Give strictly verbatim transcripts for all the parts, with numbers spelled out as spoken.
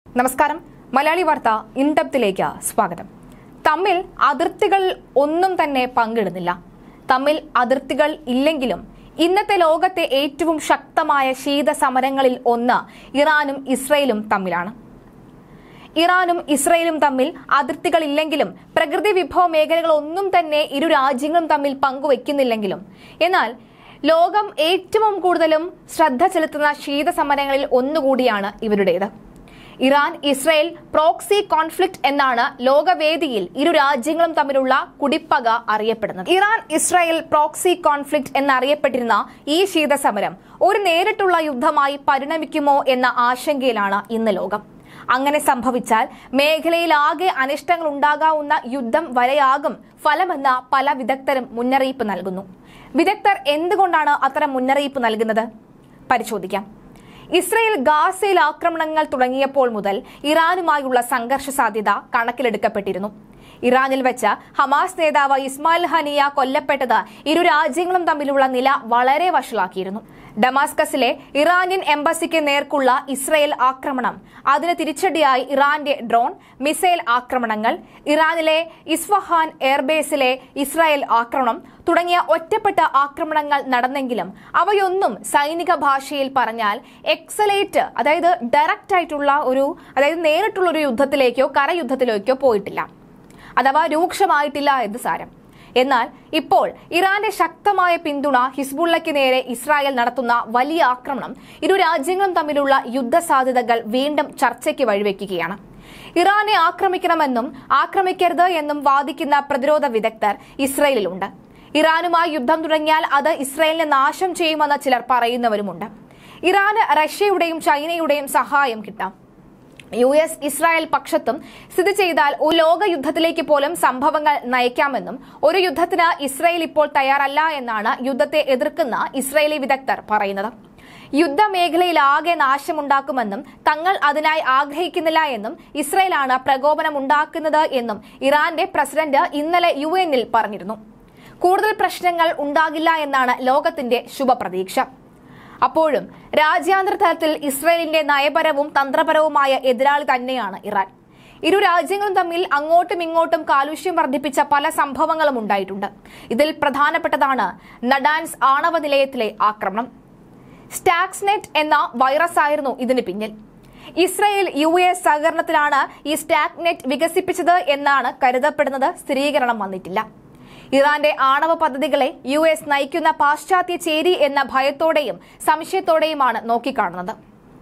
നമസ്കാരം. മലയാളി വാർത്ത ഇൻഡെപ്തിലേക്ക് സ്വാഗതം. തമ്മിൽ അതിർത്തികൾ ഒന്നും തന്നെ പങ്കിടുന്നില്ല. തമ്മിൽ അതിർത്തികൾ ഇല്ലെങ്കിലും ഇന്നത്തെ ലോകത്തെ ഏറ്റവും ശക്തമായ ശീത സമരങ്ങളിൽ ഒന്ന് ഇറാനും ഇസ്രയേലും തമ്മിലാണ്. ഇറാനും ഇസ്രയേലും തമ്മിൽ അതിർത്തികളില്ലെങ്കിലും പ്രകൃതി വിഭവ മേഖലകൾ ഒന്നും തന്നെ ഇരു രാജ്യങ്ങളും തമ്മിൽ പങ്കുവെക്കുന്നില്ലെങ്കിലും എന്നാൽ ലോകം ഏറ്റവും കൂടുതലും ശ്രദ്ധ ചെലുത്തുന്ന ശീത സമരങ്ങളിൽ ഒന്നുകൂടിയാണ് ഇവരുടേത്. ഇറാൻ ഇസ്രയേൽ പ്രോക്സി കോൺഫ്ലിക്റ്റ് എന്നാണ് ലോകവേദിയിൽ ഇരു രാജ്യങ്ങളും തമ്മിലുള്ള കുടിപ്പക അറിയപ്പെടുന്നത്. ഇറാൻ ഇസ്രയേൽ പ്രോക്സി കോൺഫ്ലിക്റ്റ് എന്നറിയപ്പെട്ടിരുന്ന ഈ ശീതസമരം ഒരു നേരിട്ടുള്ള യുദ്ധമായി പരിണമിക്കുമോ എന്ന ആശങ്കയിലാണ് ഇന്ന് ലോകം. അങ്ങനെ സംഭവിച്ചാൽ മേഖലയിലാകെ അനിഷ്ടങ്ങൾ ഉണ്ടാകാവുന്ന യുദ്ധം വരെയാകും ഫലമെന്ന പല വിദഗ്ധരും മുന്നറിയിപ്പ് നൽകുന്നു. വിദഗ്ധർ എന്തുകൊണ്ടാണ് അത്തരം മുന്നറിയിപ്പ് നൽകുന്നത്? പരിശോധിക്കാം. ഇസ്രയേൽ ഗാസയിൽ ആക്രമണങ്ങൾ തുടങ്ങിയപ്പോൾ മുതൽ ഇറാനുമായുള്ള സംഘർഷ സാധ്യത കണക്കിലെടുക്കപ്പെട്ടിരുന്നു. ഇറാനിൽ വെച്ച് ഹമാസ് നേതാവ് ഇസ്മായിൽ ഹനിയ കൊല്ലപ്പെട്ടത് ഇരു രാജ്യങ്ങളും തമ്മിലുള്ള നില വളരെ വഷളാക്കിയിരുന്നു. ഡമാസ്കസിലെ ഇറാനിയൻ എംബസിക്ക് നേർക്കുള്ള ഇസ്രയേൽ ആക്രമണം, അതിന് തിരിച്ചടിയായി ഇറാന്റെ ഡ്രോൺ മിസൈൽ ആക്രമണങ്ങൾ, ഇറാനിലെ ഇസ്ഫഹാൻ എയർബേസിലെ ഇസ്രായേൽ ആക്രമണം തുടങ്ങിയ ഒറ്റപ്പെട്ട ആക്രമണങ്ങൾ നടന്നെങ്കിലും അവയൊന്നും സൈനിക ഭാഷയിൽ പറഞ്ഞാൽ എക്സലേറ്റ്, അതായത് ഡയറക്റ്റ് ആയിട്ടുള്ള ഒരു അതായത് നേരിട്ടുള്ള ഒരു യുദ്ധത്തിലേക്കോ കരയുദ്ധത്തിലേക്കോ പോയിട്ടില്ല, അഥവാ രൂക്ഷമായിട്ടില്ല എന്ന് സാരം. എന്നാൽ ഇപ്പോൾ ഇറാന്റെ ശക്തമായ പിന്തുണ ഹിസ്ബുള്ളയ്ക്ക് നേരെ ഇസ്രായേൽ നടത്തുന്ന വലിയ ആക്രമണം ഇരു രാജ്യങ്ങളും തമ്മിലുള്ള യുദ്ധസാധ്യതകൾ വീണ്ടും ചർച്ചയ്ക്ക് വഴിവെക്കുകയാണ്. ഇറാനെ ആക്രമിക്കണമെന്നും ആക്രമിക്കരുത് എന്നും വാദിക്കുന്ന പ്രതിരോധ വിദഗ്ധർ ഇസ്രായേലിലുണ്ട്. ഇറാനുമായി യുദ്ധം തുടങ്ങിയാൽ അത് ഇസ്രായേലിനെ നാശം ചെയ്യുമെന്ന് ചിലർ പറയുന്നവരുമുണ്ട്. ഇറാന് റഷ്യയുടെയും ചൈനയുടെയും സഹായം കിട്ടാം. യു എസ് ഇസ്രായേൽ പക്ഷത്തും സ്ഥിതി ചെയ്താൽ ഒരു ലോക യുദ്ധത്തിലേക്ക് പോലും സംഭവങ്ങൾ നയിക്കാമെന്നും ഒരു യുദ്ധത്തിന് ഇസ്രായേൽ ഇപ്പോൾ തയ്യാറല്ല എന്നാണ് യുദ്ധത്തെ എതിർക്കുന്ന ഇസ്രായേലി വിദഗ്ധർ പറയുന്നത്. യുദ്ധമേഖലയിലാകെ നാശമുണ്ടാക്കുമെന്നും തങ്ങൾ അതിനായി ആഗ്രഹിക്കുന്നില്ല എന്നും ഇസ്രായേലാണ് പ്രകോപനം ഉണ്ടാക്കുന്നത് എന്നും ഇറാന്റെ പ്രസിഡന്റ് ഇന്നലെ യു എന്നിൽ പറഞ്ഞിരുന്നു. കൂടുതൽ പ്രശ്നങ്ങൾ ഉണ്ടാകില്ല എന്നാണ് ലോകത്തിന്റെ ശുഭപ്രതീക്ഷ. അപ്പോഴും രാജ്യാന്തര തലത്തിൽ ഇസ്രയേലിന്റെ നയപരവും തന്ത്രപരവുമായ എതിരാളി തന്നെയാണ് ഇറാൻ. ഇരു രാജ്യങ്ങളും തമ്മിൽ അങ്ങോട്ടും ഇങ്ങോട്ടും കാലുഷ്യം വർദ്ധിപ്പിച്ച പല സംഭവങ്ങളും ഉണ്ടായിട്ടുണ്ട്. ഇതിൽ പ്രധാനപ്പെട്ടതാണ് നഡാൻസ് ആണവ നിലയത്തിലെ ആക്രമണം. സ്റ്റാക്സ്നെറ്റ് എന്ന വൈറസ് ആയിരുന്നു ഇതിന് പിന്നിൽ. ഇസ്രയേൽ യു എസ് സഹകരണത്തിലാണ് ഈ സ്റ്റാക്നെറ്റ് വികസിപ്പിച്ചത് എന്നാണ് കരുതപ്പെടുന്നത്. സ്ഥിരീകരണം വന്നിട്ടില്ല. ഇറാന്റെ ആണവ പദ്ധതികളെ യു എസ് നയിക്കുന്ന പാശ്ചാത്യ ചേരി എന്ന ഭയത്തോടെയും സംശയത്തോടെയുമാണ് നോക്കിക്കാണുന്നത്.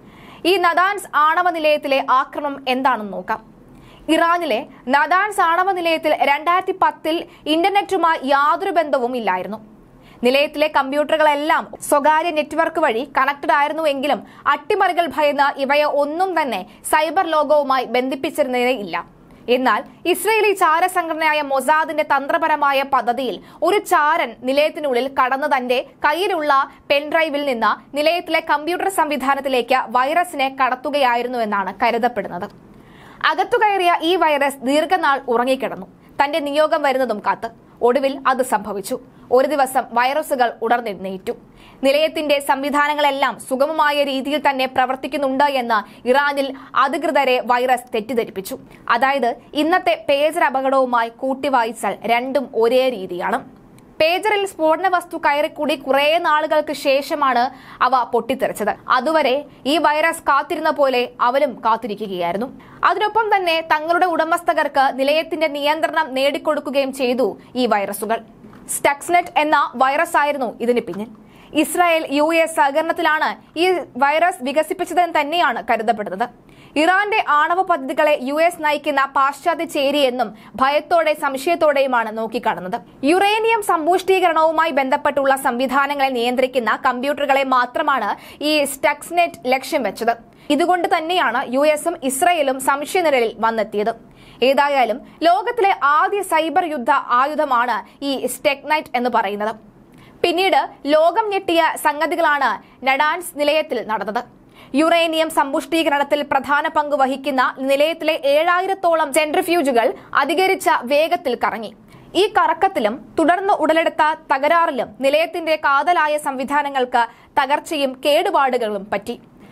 ഈ നദാൻസ് ആണവ നിലയത്തിലെ ആക്രമണം എന്താണെന്ന് നോക്കാം. ഇറാനിലെ നദാൻസ് ആണവ നിലയത്തിൽ രണ്ടായിരത്തി പത്തിൽ ഇന്റർനെറ്റുമായി യാതൊരു ബന്ധവും ഇല്ലായിരുന്നു. നിലയത്തിലെ കമ്പ്യൂട്ടറുകളെല്ലാം സ്വകാര്യ നെറ്റ്വർക്ക് വഴി കണക്റ്റഡ് ആയിരുന്നുവെങ്കിലും അട്ടിമറികൾ ഭയന്ന് ഇവയെ ഒന്നും തന്നെ സൈബർ ലോകവുമായി ബന്ധിപ്പിച്ചിരുന്നതേയില്ല. എന്നാൽ ഇസ്രയേലി ചാര സംഘടനയായ മൊസാദിന്റെ തന്ത്രപരമായ പദ്ധതിയിൽ ഒരു ചാരൻ നിലയത്തിനുള്ളിൽ കടന്ന് തന്റെ കയ്യിലുള്ള പെൻഡ്രൈവിൽ നിന്ന് നിലയത്തിലെ കമ്പ്യൂട്ടർ സംവിധാനത്തിലേക്ക് വൈറസിനെ കടത്തുകയായിരുന്നുവെന്നാണ് കരുതപ്പെടുന്നത്. അകത്തുകയറിയ ഈ വൈറസ് ദീർഘനാൾ ഉറങ്ങിക്കിടന്നു, തന്റെ നിയോഗം വരുന്നതും കാത്ത്. ഒടുവിൽ അത് സംഭവിച്ചു. ഒരു ദിവസം വൈറസുകൾ ഉണർന്നെഴുന്നേറ്റു. നിലയത്തിന്റെ സംവിധാനങ്ങളെല്ലാം സുഗമമായ രീതിയിൽ തന്നെ പ്രവർത്തിക്കുന്നുണ്ട് എന്ന് ഇറാനിൽ അധികൃതരെ വൈറസ് തെറ്റിദ്ധരിപ്പിച്ചു. അതായത് ഇന്നത്തെ പേജർ അപകടവുമായി കൂട്ടിവായിച്ചാൽ രണ്ടും ഒരേ രീതിയാണ്. പേജറിൽ സ്ഫോടന വസ്തു കയറിക്കൂടി കുറെ നാളുകൾക്ക് ശേഷമാണ് അവ പൊട്ടിത്തെറിച്ചത്. അതുവരെ ഈ വൈറസ് കാത്തിരുന്ന പോലെ അവരും കാത്തിരിക്കുകയായിരുന്നു. അതിനൊപ്പം തന്നെ തങ്ങളുടെ ഉടമസ്ഥകർക്ക് നിലയത്തിന്റെ നിയന്ത്രണം നേടിക്കൊടുക്കുകയും ചെയ്തു ഈ വൈറസുകൾ. സ്റ്റക്സ്നെറ്റ് എന്ന വൈറസ് ആയിരുന്നു ഇതിന് പിന്നിൽ. ഇസ്രായേൽ യു എസ് സഹകരണത്തിലാണ് ഈ വൈറസ് വികസിപ്പിച്ചതെന്ന് തന്നെയാണ് കരുതപ്പെടുന്നത്. ഇറാന്റെ ആണവ പദ്ധതികളെ യു എസ് നയിക്കുന്ന പാശ്ചാത്യ ചേരി എന്നും ഭയത്തോടെ സംശയത്തോടെയുമാണ് നോക്കിക്കാണുന്നത്. യുറേനിയം സമ്പുഷ്ടീകരണവുമായി ബന്ധപ്പെട്ടുള്ള സംവിധാനങ്ങളെ നിയന്ത്രിക്കുന്ന കമ്പ്യൂട്ടറുകളെ മാത്രമാണ് ഈ സ്റ്റക്സ്നെറ്റ് ലക്ഷ്യം വെച്ചത്. ഇതുകൊണ്ട് തന്നെയാണ് യു എസും ഇസ്രായേലും സംശയനിഴലിൽ വന്നെത്തിയത്. ഏതായാലും ലോകത്തിലെ ആദ്യ സൈബർ യുദ്ധ ആയുധമാണ് ഈ സ്റ്റക്നൈറ്റ് എന്ന് പറയുന്നത്. പിന്നീട് ലോകം ഞെട്ടിയ സംഗതികളാണ് നഡാൻസ് നിലയത്തിൽ നടന്നത്. യുറേനിയം സമ്പുഷ്ടീകരണത്തിൽ പ്രധാന പങ്ക് വഹിക്കുന്ന നിലയത്തിലെ ഏഴായിരത്തോളം സെൻട്രിഫ്യൂജുകൾ അധികരിച്ച വേഗത്തിൽ കറങ്ങി. ഈ കറക്കത്തിലും തുടർന്ന് ഉടലെടുത്ത തകരാറിലും നിലയത്തിന്റെ കാതലായ സംവിധാനങ്ങൾക്ക് തകർച്ചയും കേടുപാടുകളും പറ്റി.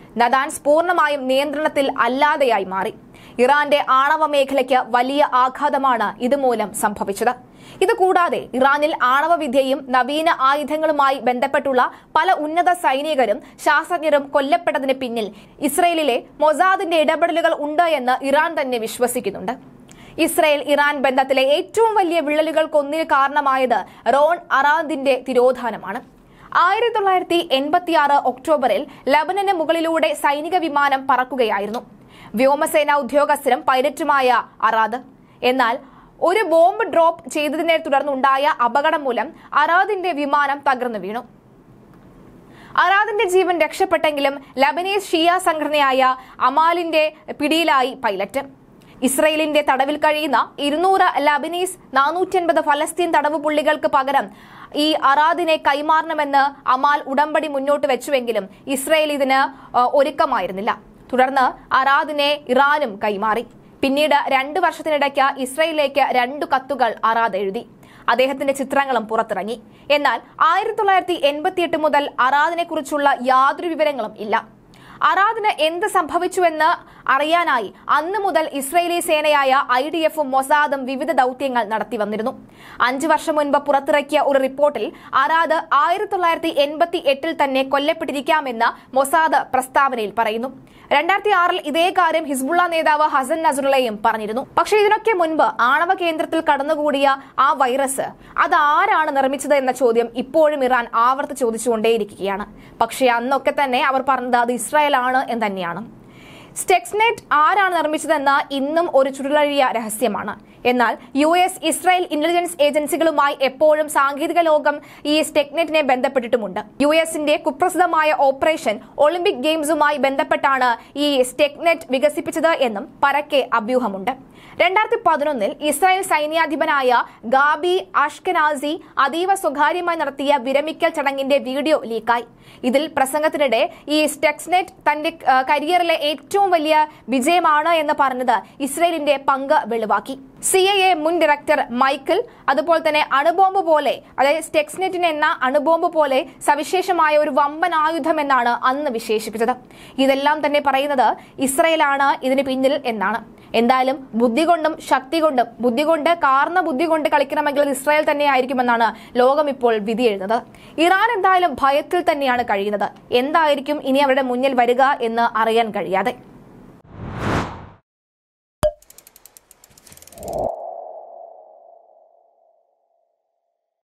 നദാൻസ് പൂർണ്ണമായും നിയന്ത്രണത്തിൽ അല്ലാതെയായി മാറി. ഇറാന്റെ ആണവ മേഖലയ്ക്ക് വലിയ ആഘാതമാണ് ഇതുമൂലം സംഭവിച്ചത്. ഇതുകൂടാതെ ഇറാനിൽ ആണവ വിദ്യയും നവീന ആയുധങ്ങളുമായി ബന്ധപ്പെട്ടുള്ള പല ഉന്നത സൈനികരും ശാസ്ത്രജ്ഞരും കൊല്ലപ്പെട്ടതിന് പിന്നിൽ ഇസ്രയേലിലെ മൊസാദിന്റെ ഇടപെടലുകൾ ഉണ്ട് എന്ന് ഇറാൻ തന്നെ വിശ്വസിക്കുന്നുണ്ട്. ഇസ്രയേൽ ഇറാൻ ബന്ധത്തിലെ ഏറ്റവും വലിയ വിള്ളലുകൾക്കൊന്നിന് കാരണമായത് റോൺ അറാദിന്റെ തിരോധാനമാണ്. ആയിരത്തി തൊള്ളായിരത്തി എൺപത്തി ആറ് ഒക്ടോബറിൽ ലബനന് മുകളിലൂടെ സൈനിക വിമാനം പറക്കുകയായിരുന്നു. വ്യോമസേന ഉദ്യോഗസ്ഥരും പൈലറ്റുമായ അറാദ്. എന്നാൽ ഒരു ബോംബ് ഡ്രോപ്പ് ചെയ്തതിനെ തുടർന്നുണ്ടായ അപകടം മൂലം അറാദിന്റെ വിമാനം തകർന്നു വീണു. അറാദിന്റെ ജീവൻ രക്ഷപ്പെട്ടെങ്കിലും ലബനീസ് ഷിയ സംഘടനയായ അമാലിന്റെ പിടിയിലായി പൈലറ്റ്. ഇസ്രയേലിന്റെ തടവിൽ കഴിയുന്ന ഇരുന്നൂറ് ലബനീസ് നാനൂറ്റി അൻപത് ഫലസ്തീൻ തടവ് പുള്ളികൾക്ക് പകരം ഈ അറാദിനെ കൈമാറണമെന്ന് അമാൽ ഉടമ്പടി മുന്നോട്ട് വെച്ചുവെങ്കിലും ഇസ്രയേൽ ഇതിന് ഒരുക്കമായിരുന്നില്ല. തുടർന്ന് അറാദിനെ ഇറാനും കൈമാറി. പിന്നീട് രണ്ടു വർഷത്തിനിടയ്ക്ക് ഇസ്രയേലിലേക്ക് രണ്ടു കത്തുകൾ അറാദ് എഴുതി. അദ്ദേഹത്തിന്റെ ചിത്രങ്ങളും പുറത്തിറങ്ങി. എന്നാൽ ആയിരത്തി തൊള്ളായിരത്തി എൺപത്തി എട്ട് മുതൽ അറാദിനെ കുറിച്ചുള്ള യാതൊരു വിവരങ്ങളും ഇല്ല. അറാദിന് എന്ത് സംഭവിച്ചുവെന്ന് അറിയാനായി അന്ന് മുതൽ ഇസ്രയേലി സേനയായ ഐ ഡി എഫും മൊസാദും വിവിധ ദൌത്യങ്ങൾ നടത്തി വന്നിരുന്നു. അഞ്ചു വർഷം മുൻപ് പുറത്തിറക്കിയ ഒരു റിപ്പോർട്ടിൽ അറാദ് ആയിരത്തി തൊള്ളായിരത്തി എൺപത്തി എട്ടിൽ തന്നെ കൊല്ലപ്പെട്ടിരിക്കാമെന്ന് മൊസാദ് പ്രസ്താവനയിൽ പറയുന്നു. രണ്ടായിരത്തി ആറിൽ ഇതേ കാര്യം ഹിസ്ബുള്ള നേതാവ് ഹസൻ നസ്രുള്ളയും പറഞ്ഞിരുന്നു. പക്ഷേ ഇതിനൊക്കെ മുൻപ് ആണവ കേന്ദ്രത്തിൽ കടന്നുകൂടിയ ആ വൈറസ് അതാരാണ് നിർമ്മിച്ചത് എന്ന ചോദ്യം ഇപ്പോഴും ഇറാൻ ആവർത്തി ചോദിച്ചുകൊണ്ടേയിരിക്കുകയാണ്. പക്ഷേ അന്നൊക്കെ തന്നെ അവർ പറഞ്ഞത് അത് ഇസ്രായേൽ ആണ് എന്ന് തന്നെയാണ്. സ്റ്റെക്സ്നെറ്റ് ആരാണ് നിർമ്മിച്ചതെന്ന് ഇന്നും ഒരു ചുരുളഴിയ രഹസ്യമാണ്. എന്നാൽ യു എസ് ഇസ്രായേൽ ഇന്റലിജൻസ് ഏജൻസികളുമായി എപ്പോഴും സാങ്കേതിക ലോകം ഈ സ്റ്റെക്നെറ്റിനെ ബന്ധപ്പെട്ടിട്ടുമുണ്ട്. യു എസിന്റെ കുപ്രസിദ്ധമായ ഓപ്പറേഷൻ ഒളിമ്പിക് ഗെയിംസുമായി ബന്ധപ്പെട്ടാണ് ഈ സ്റ്റെക്നെറ്റ് വികസിപ്പിച്ചത് എന്നും പരക്കെ അഭ്യൂഹമുണ്ട്. രണ്ടായിരത്തി പതിനൊന്നിൽ ഇസ്രായേൽ സൈന്യാധിപനായ ഗാബി അഷ്കനാസി അതീവ സ്വകാര്യമായി നടത്തിയ വിരമിക്കൽ ചടങ്ങിന്റെ വീഡിയോ ലീക്കായി. ഇതിൽ പ്രസംഗത്തിനിടെ ഈ സ്റ്റെക്സ്നെറ്റ് തന്റെ കരിയറിലെ ഏറ്റവും വലിയ വിജയമാണ് എന്ന് പറഞ്ഞത് ഇസ്രായേലിന്റെ പങ്ക് വെളിവാക്കി. സി ഐ എ മുൻ ഡയറക്ടർ മൈക്കിൾ അതുപോലെ തന്നെ അണുബോംബ് പോലെ, അതായത് സ്റ്റെക്സ്നെറ്റിന് എന്ന അണുബോംബ് പോലെ സവിശേഷമായ ഒരു വമ്പൻ ആയുധം എന്നാണ് അന്ന് വിശേഷിപ്പിച്ചത്. ഇതെല്ലാം തന്നെ പറയുന്നത് ഇസ്രായേലാണ് ഇതിന് പിന്നിൽ എന്നാണ്. എന്തായാലും ബുദ്ധി കൊണ്ടും ശക്തി കൊണ്ടും ബുദ്ധി കൊണ്ട് കാർന്ന ബുദ്ധി കൊണ്ട് കളിക്കണമെങ്കിൽ ഇസ്രായേൽ തന്നെ ആയിരിക്കുമെന്നാണ് ലോകം ഇപ്പോൾ വിധി എഴുതുന്നത്. ഇറാൻ എന്തായാലും ഭയത്തിൽ തന്നെയാണ് കഴിയുന്നത്. എന്തായിരിക്കും ഇനി അവരുടെ മുന്നിൽ വരിക എന്ന് അറിയാൻ കഴിയാതെ.